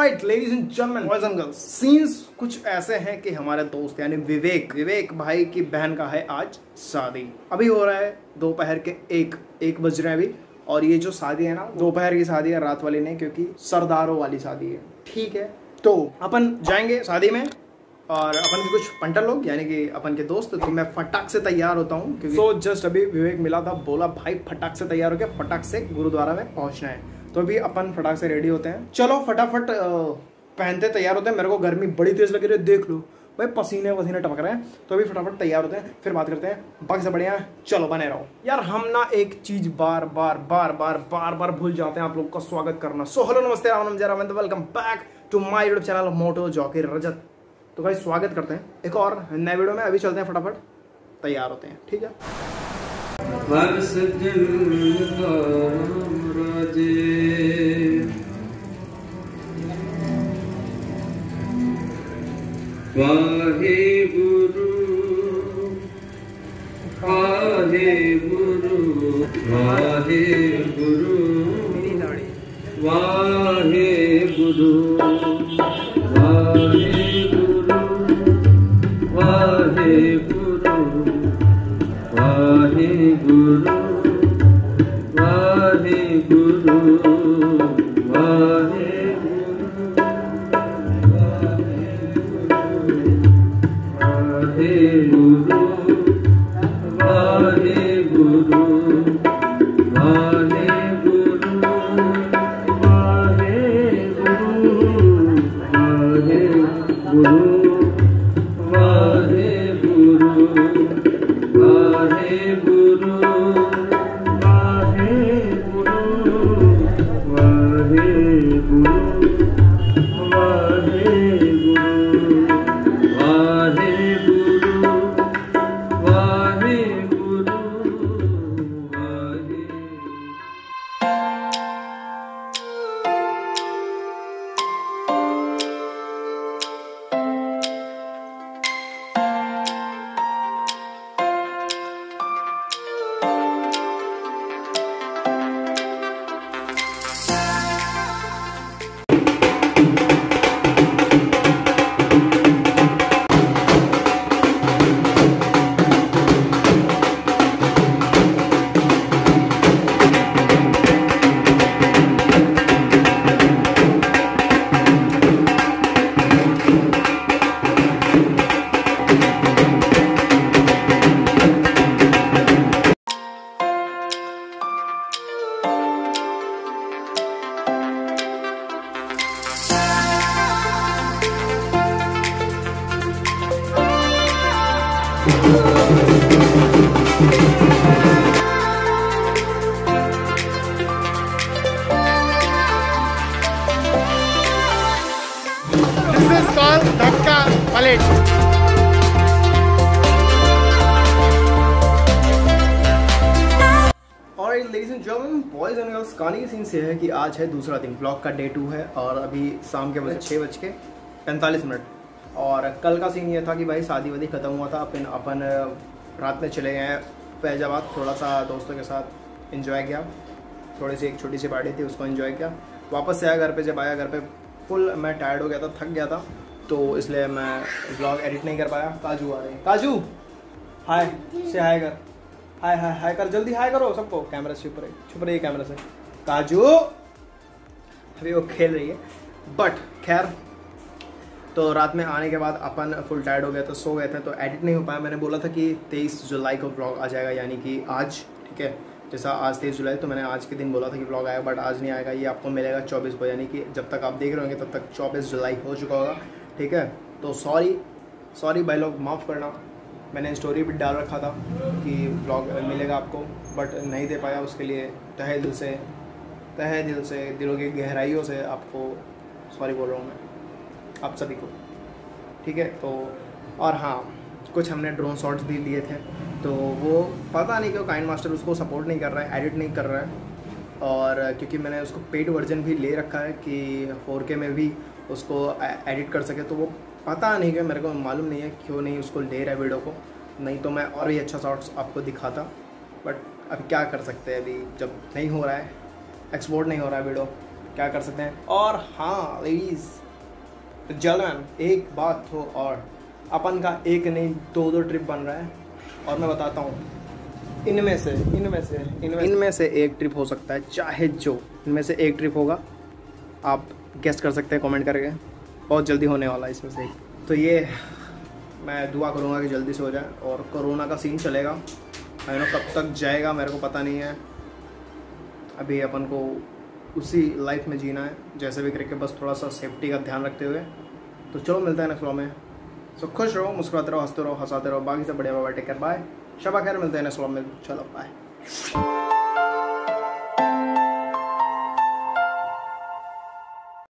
Alright ladies and gentleman, boys and girls, scenes कुछ ऐसे हैं कि हमारे दोस्त यानी विवेक भाई की बहन का है आज शादी। अभी हो रहा है दोपहर के एक बज रहे हैं अभी। और ये जो शादी है ना, दोपहर की शादी है, रात वाली नहीं, क्योंकि सरदारों वाली शादी है। ठीक है, तो अपन जाएंगे शादी में और अपन के कुछ पंटर लोग यानी कि अपन के दोस्त। तो मैं फटाक से तैयार होता हूँ क्योंकि सो जस्ट अभी विवेक मिला था, बोला भाई फटाक से तैयार होकर फटाक से गुरुद्वारा में पहुंचना है। तो अभी अपन फटाक से रेडी होते हैं। चलो फटाफट पहनते तैयार होते हैं। मेरे को गर्मी बड़ी तेज लग रही है, देख लो भाई, पसीने वसीने टपक रहे हैं। तो अभी फटाफट तैयार होते हैं, फिर बात करते हैं। बाकी से बढ़िया, चलो बने रहो यार। हम ना एक चीज बार बार भूल जाते हैं आप लोग का स्वागत करना। सो हेलो नमस्ते राम जय Ram, welcome back to my YouTube channel moto jockey Rajat. तो भाई स्वागत करते हैं एक और नए वीडियो में। अभी चलते हैं, फटाफट तैयार होते हैं, ठीक है। वाहे गुरु वाहे गुरु वाहे गुरु वाहे गुरु वाहे गुरु वाहे गुरु वाहे गुरु वाहे गुरु वाहे धक्का पलट। और ladies and gentleman, boys and girls, कहानी की सीन से है कि आज है दूसरा दिन, ब्लॉग का डे 2 है और अभी शाम के बजे 6:45। और कल का सीन ये था कि भाई शादी वादी खत्म हुआ था, अपन रात में चले गए फैजाबाद, थोड़ा सा दोस्तों के साथ एंजॉय किया, थोड़ी सी एक छोटी सी पार्टी थी उसको एंजॉय किया। वापस से आया घर पे, जब आया घर पे फुल मैं टायर्ड हो गया था, थक गया था, तो इसलिए मैं ब्लॉग एडिट नहीं कर पाया। काजू आ रहे हैं, काजू हाय से हाय कर, हाय हाय हाय कर, जल्दी हाय करो सबको। कैमरा से छुप रही है कैमरा से। काजू अभी वो खेल रही है, बट खैर। तो रात में आने के बाद अपन फुल टायर्ड हो गए तो सो गए थे, तो एडिट नहीं हो पाया। मैंने बोला था कि 23 जुलाई को ब्लॉग आ जाएगा, यानी कि आज, ठीक है। जैसा आज 23 जुलाई, तो मैंने आज के दिन बोला था कि ब्लॉग आएगा, बट आज नहीं आएगा। ये आपको मिलेगा 24 को, यानी कि जब तक आप देख रहे होंगे तब तक 24 जुलाई हो चुका होगा, ठीक है। तो सॉरी भाई लोग, माफ़ करना। मैंने स्टोरी भी डाल रखा था कि ब्लॉग मिलेगा आपको, बट नहीं दे पाया। उसके लिए तहे दिल से दिलों की गहराइयों से आपको सॉरी बोल रहा हूँ मैं, आप सभी को, ठीक है। तो और हाँ, कुछ हमने ड्रोन शॉट्स भी लिए थे, तो वो पता नहीं क्यों काइंड मास्टर उसको सपोर्ट नहीं कर रहा है, एडिट नहीं कर रहा है। और क्योंकि मैंने उसको पेड वर्जन भी ले रखा है कि 4K में भी उसको एडिट कर सके, तो वो पता नहीं क्यों, मेरे को मालूम नहीं है क्यों नहीं उसको ले रहा है वीडियो को। नहीं तो मैं और भी अच्छा शॉट्स आपको दिखाता, बट अब क्या कर सकते हैं, अभी जब नहीं हो रहा है, एक्सपोर्ट नहीं हो रहा है वीडियो, क्या कर सकते हैं। और हाँ लेडीज जेंटलमैन, एक बात हो, और अपन का एक नहीं दो ट्रिप बन रहा है, और मैं बताता हूँ इनमें से एक ट्रिप हो सकता है, चाहे जो इनमें से एक ट्रिप होगा, आप गेस कर सकते हैं कमेंट करके, बहुत जल्दी होने वाला है इसमें से एक। तो ये मैं दुआ करूँगा कि जल्दी से हो जाए। और कोरोना का सीन चलेगा, आई नो कब तक जाएगा मेरे को पता नहीं है। अभी अपन को उसी लाइफ में जीना है जैसे भी करके, बस थोड़ा सा सेफ्टी का ध्यान रखते हुए। तो चलो मिलते हैं नेक्स्ट व्लॉग में। सो खुश रहो, मुस्कुराते रहो, हंसते रहो, हंसाते रहो, बाकी से बढ़िया। बाय, टेक केयर, बाय, शबा खैर, मिलते हैं नेक्स्ट व्लॉग में। चलो बाय।